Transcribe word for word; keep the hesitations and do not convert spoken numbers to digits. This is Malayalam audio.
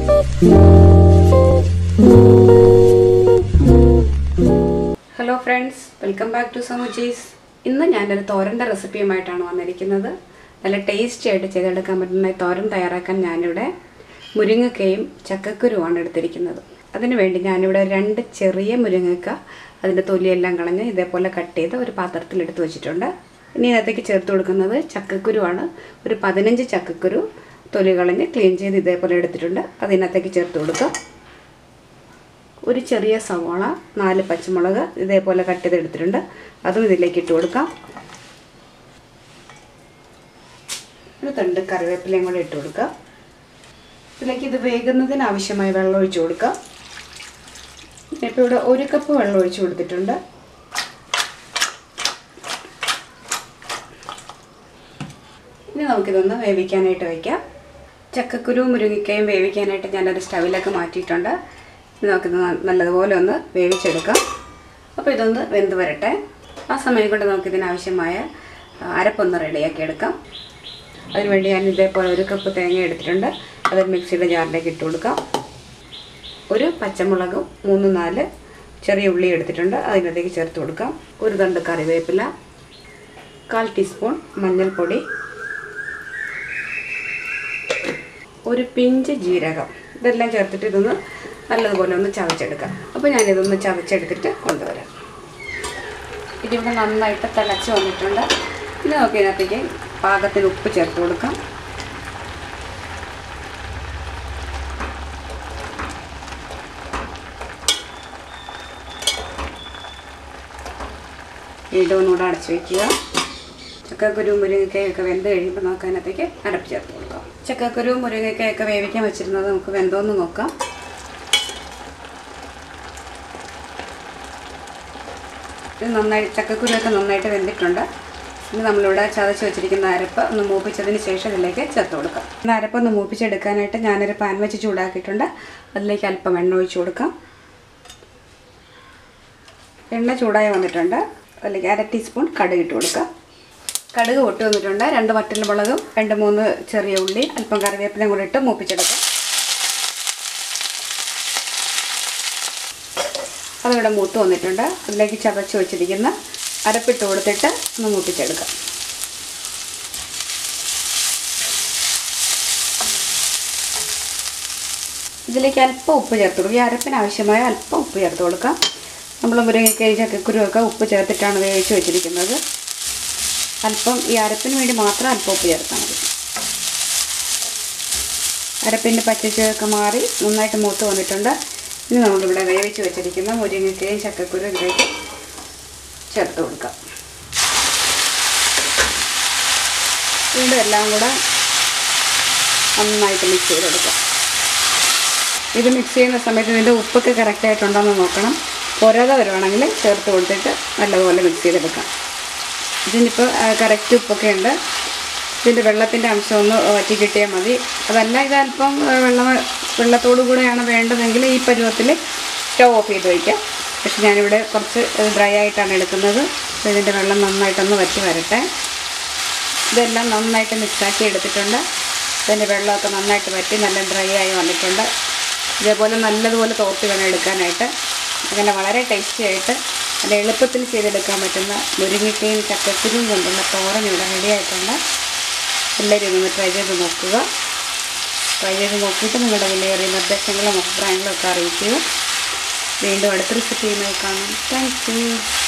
Hello friends, welcome back to സമൂച്ചീസ്. ഇന്ന് ഞാനൊരു തോരൻ്റെ റെസിപ്പിയുമായിട്ടാണ് വന്നിരിക്കുന്നത്. നല്ല ടേസ്റ്റി ആയിട്ട് ചെയ്തെടുക്കാൻ പറ്റുന്ന തോരൻ തയ്യാറാക്കാൻ ഞാനിവിടെ മുരിങ്ങക്കയും ചക്കക്കുരുവാണ് എടുത്തിരിക്കുന്നത്. അതിനുവേണ്ടി ഞാനിവിടെ രണ്ട് ചെറിയ മുരിങ്ങക്ക അതിൻ്റെ തൊലിയെല്ലാം കളഞ്ഞ് ഇതേപോലെ കട്ട് ചെയ്ത് ഒരു പാത്രത്തിൽ എടുത്ത് വെച്ചിട്ടുണ്ട്. ഇനി ഇതിനകത്തേക്ക് ചേർത്ത് കൊടുക്കുന്നത് ചക്കക്കുരുവാണ്. ഒരു പതിനഞ്ച് ചക്കക്കുരു തൊലി കളഞ്ഞ് ക്ലീൻ ചെയ്ത് ഇതേപോലെ എടുത്തിട്ടുണ്ട്. അതിനകത്തേക്ക് ചേർത്ത് കൊടുക്കുക. ഒരു ചെറിയ സവാള, നാല് പച്ചമുളക് ഇതേപോലെ കട്ട് ചെയ്തെടുത്തിട്ടുണ്ട്. അതും ഇതിലേക്ക് ഇട്ട് കൊടുക്കാം. ഒരു തണ്ട് കറിവേപ്പിലയും കൂടെ ഇട്ട് കൊടുക്കുക. ഇതിലേക്ക് ഇത് വേകുന്നതിന് ആവശ്യമായ വെള്ളം ഒഴിച്ചു കൊടുക്കുക. ഇപ്പോൾ ഇവിടെ ഒരു കപ്പ് വെള്ളം ഒഴിച്ചു കൊടുത്തിട്ടുണ്ട്. ഇനി നമുക്കിതൊന്ന് വേവിക്കാനായിട്ട് വയ്ക്കാം. ചക്കക്കുരു മുരിങ്ങക്കയും വേവിക്കാനായിട്ട് ഞാനൊരു സ്റ്റവിലൊക്കെ മാറ്റിയിട്ടുണ്ട്. നമുക്കിത് നല്ലതുപോലെ ഒന്ന് വേവിച്ചെടുക്കാം. അപ്പോൾ ഇതൊന്ന് വെന്ത് വരട്ടെ. ആ സമയം കൊണ്ട് നമുക്കിതിനാവശ്യമായ അരപ്പൊന്ന് റെഡിയാക്കി എടുക്കാം. അതിനുവേണ്ടി ഞാൻ ഇതേപോലെ ഒരു കപ്പ് തേങ്ങ എടുത്തിട്ടുണ്ട്. അത് മിക്സിയുടെ ജാറിലേക്ക് ഇട്ട് കൊടുക്കാം. ഒരു പച്ചമുളകും മൂന്ന് നാല് ചെറിയ ഉള്ളി എടുത്തിട്ടുണ്ട്. അതിനകത്തേക്ക് ചേർത്ത് കൊടുക്കാം. ഒരു തണ്ട് കറിവേപ്പില, കാൽ ടീസ്പൂൺ മഞ്ഞൾപ്പൊടി, ഒരു പിഞ്ച് ജീരകം, ഇതെല്ലാം ചേർത്തിട്ട് ഇതൊന്ന് നല്ലതുപോലെ ഒന്ന് ചതച്ചെടുക്കാം. അപ്പോൾ ഞാനിതൊന്ന് ചതച്ചെടുത്തിട്ട് കൊണ്ടുവരാം. ഇതിവിടെ നന്നായിട്ട് തിളച്ച് വന്നിട്ടുണ്ട്. ഇനി നമുക്ക് ഇതിനകത്തേക്ക് പാകത്തിന് ഉപ്പ് ചേർത്ത് കൊടുക്കാം. വീണ്ടും ഒന്നുകൂടെ അടച്ചു വയ്ക്കുക. ചക്കക്കുരു മുരിങ്ങക്കയൊക്കെ വെന്ത് കഴിയുമ്പോൾ നമുക്ക് അതിനകത്തേക്ക് അരപ്പ് ചേർത്ത് കൊടുക്കാം. ചക്കക്കുരു മുരിങ്ങക്കയൊക്കെ വേവിക്കാൻ വെച്ചിരുന്നത് നമുക്ക് വെന്തോന്ന് നോക്കാം. ഇത് നന്നായി ചക്കക്കുരുവൊക്കെ നന്നായിട്ട് വെന്തിട്ടുണ്ട്. ഇനി നമ്മളിവിടെ ചതച്ച് വെച്ചിരിക്കുന്ന അരപ്പ് ഒന്ന് മൂപ്പിച്ചതിന് ശേഷം ഇതിലേക്ക് ചേർത്ത് കൊടുക്കാം. ഇന്ന് അരപ്പ് ഒന്ന് മൂപ്പിച്ചെടുക്കാനായിട്ട് ഞാനൊരു പാൻ വെച്ച് ചൂടാക്കിയിട്ടുണ്ട്. അതിലേക്ക് അല്പം എണ്ണ ഒഴിച്ച് കൊടുക്കാം. എണ്ണ ചൂടായി വന്നിട്ടുണ്ട്. അതിലേക്ക് അര ടീസ്പൂൺ കടുക് ഇട്ട് കൊടുക്കാം. കടുക് പൊട്ടി വന്നിട്ടുണ്ട്. രണ്ട് വറ്റൽമുളകും രണ്ട് മൂന്ന് ചെറിയ ഉള്ളി അല്പം കറിവേപ്പിലയും കൂടി ഇട്ട് മൂപ്പിച്ചെടുക്കാം. അതിവിടെ മൂത്ത് വന്നിട്ടുണ്ട്. അതിലേക്ക് ചതച്ച് വെച്ചിരിക്കുന്ന അരപ്പിട്ട് കൊടുത്തിട്ട് ഒന്ന് മൂപ്പിച്ചെടുക്കാം. ഇതിലേക്ക് അല്പം ഉപ്പ് ചേർത്ത് കൊടുക്കുക. ഈ അരപ്പിന് ആവശ്യമായ അല്പം ഉപ്പ് ചേർത്ത് കൊടുക്കാം. നമ്മൾ മുരിങ്ങക്കയും ചക്കക്കുരുവൊക്കെ ഉപ്പ് ചേർത്തിട്ടാണ് വേവിച്ച് വെച്ചിരിക്കുന്നത്. അല്പം ഈ അരപ്പിന് വേണ്ടി മാത്രം അല്പം ഉപ്പ് ചേർത്താൽ മതി. അരപ്പിൻ്റെ പച്ചച്ചൊക്കെ മാറി നന്നായിട്ട് മൂത്ത് വന്നിട്ടുണ്ട്. ഇനി നമ്മളിവിടെ വേവിച്ച് വെച്ചിരിക്കുന്ന മുരിങ്ങക്കയും ചക്കക്കുരു ഇതിലേക്ക് ചേർത്ത് കൊടുക്കാം. വീണ്ടും എല്ലാം കൂടെ നന്നായിട്ട് മിക്സ് ചെയ്തെടുക്കാം. ഇത് മിക്സ് ചെയ്യുന്ന സമയത്ത് ഇതിൻ്റെ ഉപ്പൊക്കെ കറക്റ്റായിട്ടുണ്ടോയെന്ന് നോക്കണം. പോരാത വരുവാണെങ്കിൽ ചേർത്ത് കൊടുത്തിട്ട് നല്ലപോലെ മിക്സ് ചെയ്തെടുക്കാം. ഇതിനിപ്പോൾ കറക്റ്റ് ഉപ്പൊക്കെ ഉണ്ട്. ഇതിൻ്റെ വെള്ളത്തിൻ്റെ അംശം ഒന്ന് വറ്റി കിട്ടിയാൽ മതി. അതല്ല ഇതല്പം വെള്ളം വെള്ളത്തോടു കൂടെയാണ് വേണ്ടതെങ്കിൽ ഈ പരുവത്തിൽ സ്റ്റവ് ഓഫ് ചെയ്ത് വയ്ക്കാം. പക്ഷെ ഞാനിവിടെ കുറച്ച് ഡ്രൈ ആയിട്ടാണ് എടുക്കുന്നത്. അപ്പോൾ ഇതിൻ്റെ വെള്ളം നന്നായിട്ടൊന്ന് വറ്റി വരട്ടെ. ഇതെല്ലാം നന്നായിട്ട് മിക്സാക്കി എടുത്തിട്ടുണ്ട്. ഇതിൻ്റെ വെള്ളമൊക്കെ നന്നായിട്ട് വറ്റി നല്ല ഡ്രൈ ആയി വന്നിട്ടുണ്ട്. ഇതേപോലെ നല്ലതുപോലെ തോർത്തി വേണം എടുക്കാനായിട്ട്. അങ്ങനെ വളരെ ടേസ്റ്റി ആയിട്ട് നല്ല എളുപ്പത്തിൽ ചെയ്തെടുക്കാൻ പറ്റുന്ന മുരിങ്ങക്കയും ചക്കക്കുരുവും കൊണ്ടുള്ള തോരൻ ഇവിടെ റെഡി ആയിട്ടുണ്ട്. എല്ലാവരും ഇതൊന്ന് ട്രൈ ചെയ്ത് നോക്കുക. ട്രൈ ചെയ്ത് നോക്കിയിട്ട് നിങ്ങളുടെ വിലയേറിയ നിർദ്ദേശങ്ങളും അഭിപ്രായങ്ങളും ഒക്കെ അറിയിക്കുക. വീണ്ടും അടുത്ത റെസിപ്പിയുമായി കാണാം. Thank U.